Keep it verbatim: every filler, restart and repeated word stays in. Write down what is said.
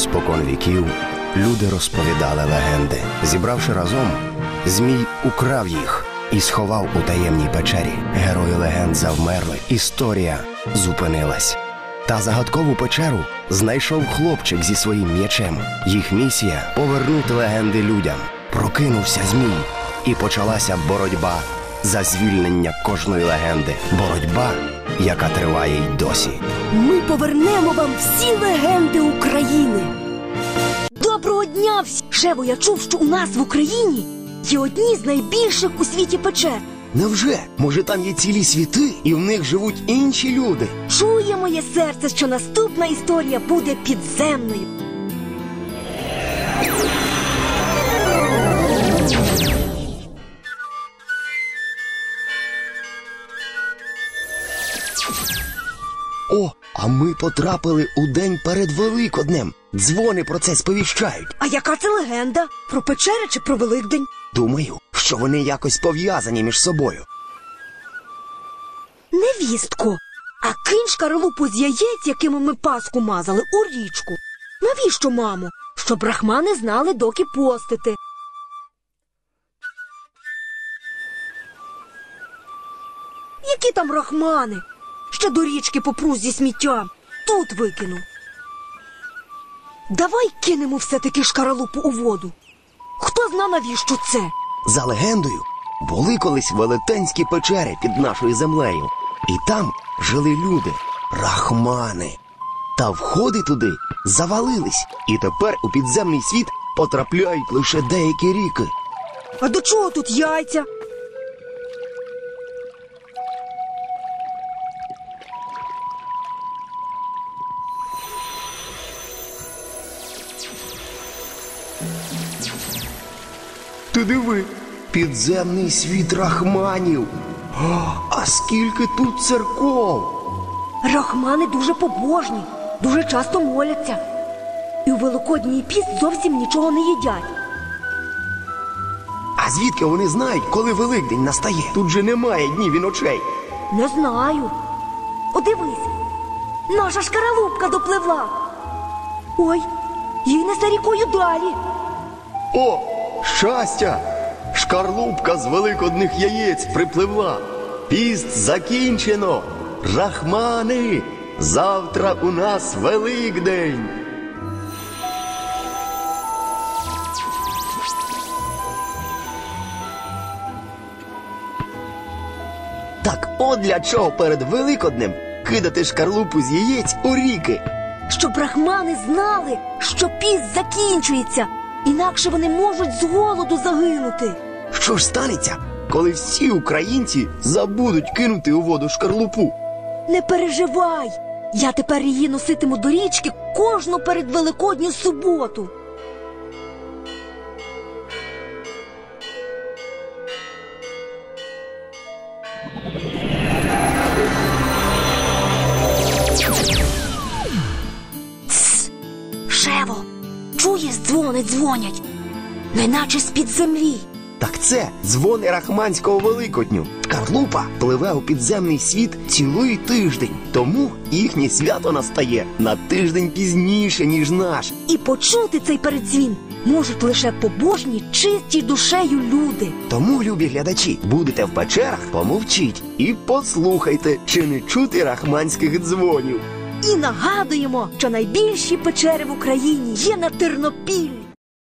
Спокон віків люди розповідали легенди. Зібравши разом, Змій украв їх і сховав у таємній печері. Герої легенд завмерли, історія зупинилась. Та загадкову печеру знайшов хлопчик зі своїм м'ячем. Їх місія – повернути легенди людям. Прокинувся Змій, і почалася боротьба за звільнення кожної легенди. Боротьба, яка триває й досі. Ми повернемо вам всі легенди України. Доброго дня всім! Шево, я чув, що у нас в Україні є одні з найбільших у світі печер. Невже? Може, там є цілі світи, і в них живуть інші люди? Чує моє серце, що наступна історія буде підземною. О, а ми потрапили у день перед Великоднем. Дзвони про це сповіщають. А яка це легенда? Про печери чи про Великдень? Думаю, що вони якось пов'язані між собою. Невістко, а кинь шкаралупу з яєць, якими ми Пасху мазали, у річку. Навіщо, мамо? Щоб рахмани знали, доки постити. Які там рахмани? Ще до річки попру зі сміттям. Тут викину. Давай кинемо все-таки шкаралупу у воду. Хто зна, навіщо це? За легендою, були колись велетенські печери під нашою землею. І там жили люди – рахмани. Та входи туди завалились. І тепер у підземний світ потрапляють лише деякі ріки. А до чого тут яйця? Ти диви, підземний світ рахманів. А скільки тут церков! Рахмани дуже побожні, дуже часто моляться. І у Великодній піст зовсім нічого не їдять. А звідки вони знають, коли Великдень настає? Тут же немає днів і ночей. Не знаю. О, дивись, наша шкаралупка допливла. Ой, їй несе рікою далі. О, щастя! Шкарлупка з великодних яєць припливла. Піст закінчено. Рахмани, завтра у нас Великдень. Так от для чого перед Великоднем кидати шкарлупу з яєць у ріки. Щоб рахмани знали, що піст закінчується, інакше вони можуть з голоду загинути. Що ж станеться, коли всі українці забудуть кинути у воду шкарлупу? Не переживай, я тепер її носитиму до річки кожну передвеликодню суботу. Тсс! Шево, чуєш, дзвони дзвонять, неначе з-під землі. Так це дзвони рахманського Великодню. Шкарлупа пливе у підземний світ цілий тиждень. Тому їхнє свято настає на тиждень пізніше, ніж наш. І почути цей передзвін можуть лише побожні, чисті душею люди. Тому, любі глядачі, будете в печерах, помовчіть і послухайте, чи не чути рахманських дзвонів. І нагадуємо, що найбільші печери в Україні є на Тернопіллі.